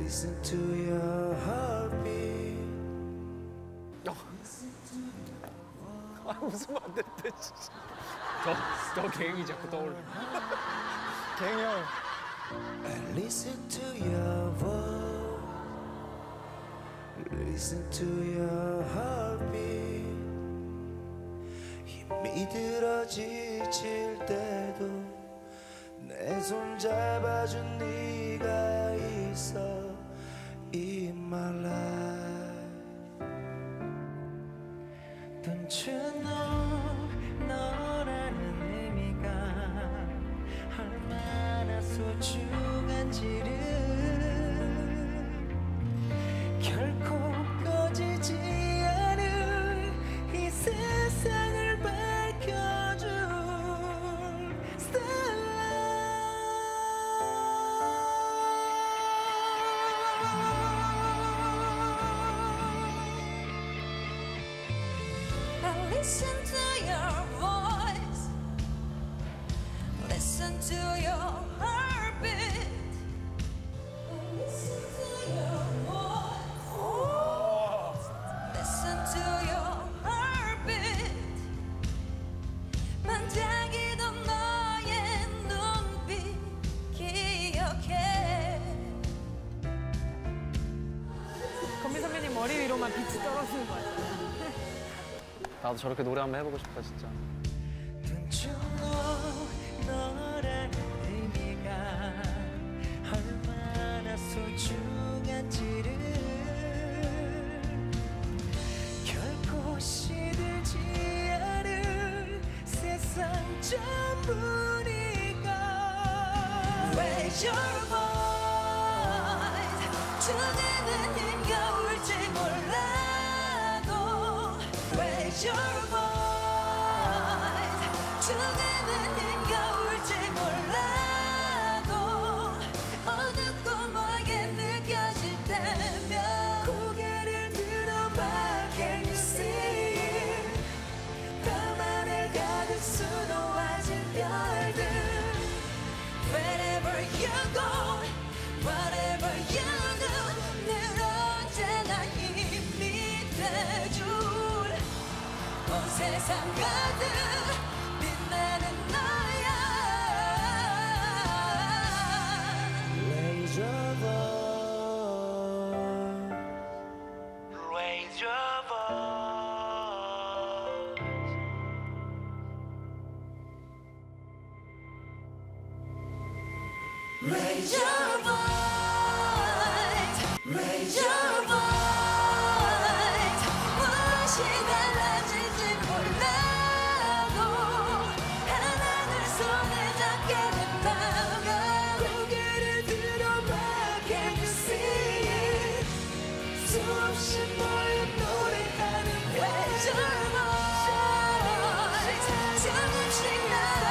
Listen to your heartbeat. 웃으면 안 되는데 진짜. 저 갱이 자꾸 떠올라. 갱이 형. And listen to your voice. Listen to your heartbeat. 힘이 들어 지칠 때도 내 손 잡아준 네가 있어 in my life. Don't you know 너라는 의미가 얼마나 소중한지를 결코 꺼지지 않을 이 세상을 밝혀줄 Listen to your voice. Listen to your heartbeat. Listen to your voice. Listen to your heartbeat. 반짝이던 너의 눈빛 기억해. 건민 선배님 머리 위로만 빛이 떨어지는 거 같아요. 나도 저렇게 노래 한번 해보고 싶다 진짜. 너라는 의미가 얼마나 소중한지를 결코 시들지 않을 세상 전부니까. Raise your voice. 두뇌는 힘겨울지 몰라도 Raise your voice. 두뇌는 힘겨울지 몰라도 어둡고멀게 느껴질 때면 고개를 들어봐. Can you see? 밤하늘 가득 수놓아진 별들. Wherever you go, whatever you do, 늘 언제나 힘이 돼줄 온 세상 가득 빛나는 너야. Raise your voice. Raise your voice. Raise your voice, raise your voice. 무엇이 달라질지 몰라도 하나둘 손을 잡게 된다면 고개를 들어봐. Can you see? 수없이 모여 노래하는 Raise your voice. 조금씩 나를